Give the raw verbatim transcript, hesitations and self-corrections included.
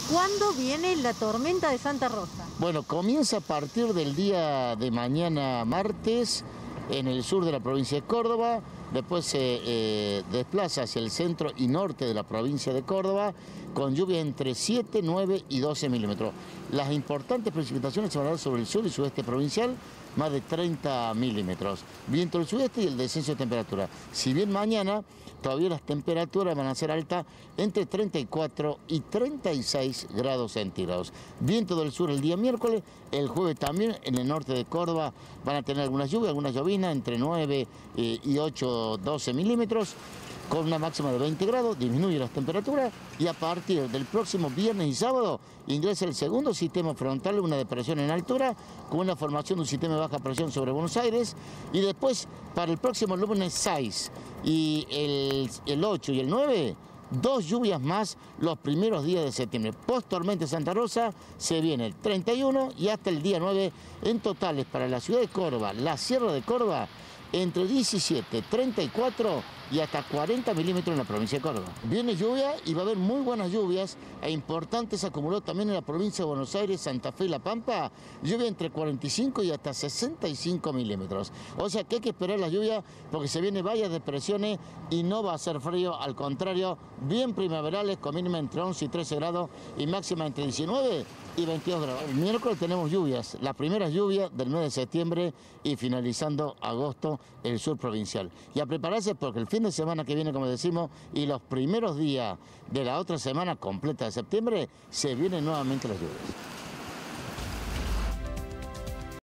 ¿Cuándo viene la tormenta de Santa Rosa? Bueno, comienza a partir del día de mañana martes en el sur de la provincia de Córdoba, después se eh, desplaza hacia el centro y norte de la provincia de Córdoba con lluvia entre siete, nueve y doce milímetros. Las importantes precipitaciones se van a dar sobre el sur y sudeste provincial, más de treinta milímetros. Viento del sudeste y el descenso de temperatura. Si bien mañana todavía las temperaturas van a ser altas entre treinta y cuatro y treinta y seis grados centígrados. Viento del sur el día miércoles, el jueves también en el norte de Córdoba van a tener algunas lluvias, algunas llovinas entre nueve y ocho, doce milímetros. Con una máxima de veinte grados, disminuye las temperaturas y a partir del próximo viernes y sábado ingresa el segundo sistema frontal, una depresión en altura, con una formación de un sistema de baja presión sobre Buenos Aires, y después para el próximo lunes seis y el, el ocho y el nueve, dos lluvias más los primeros días de septiembre. Post tormenta Santa Rosa se viene el treinta y uno y hasta el día nueve, en totales para la ciudad de Córdoba, la Sierra de Córdoba, entre diecisiete, treinta y cuatro y hasta cuarenta milímetros en la provincia de Córdoba. Viene lluvia y va a haber muy buenas lluvias e importantes acumuló también en la provincia de Buenos Aires, Santa Fe y La Pampa, lluvia entre cuarenta y cinco y hasta sesenta y cinco milímetros. O sea que hay que esperar la lluvia porque se vienen varias depresiones y no va a ser frío, al contrario, bien primaverales con mínima entre once y trece grados y máxima entre diecinueve y veintidós grados. El miércoles tenemos lluvias, las primeras lluvias del mes de septiembre y finalizando agosto el sur provincial. Y a prepararse porque el fin de semana que viene, como decimos, y los primeros días de la otra semana completa de septiembre, se vienen nuevamente las lluvias.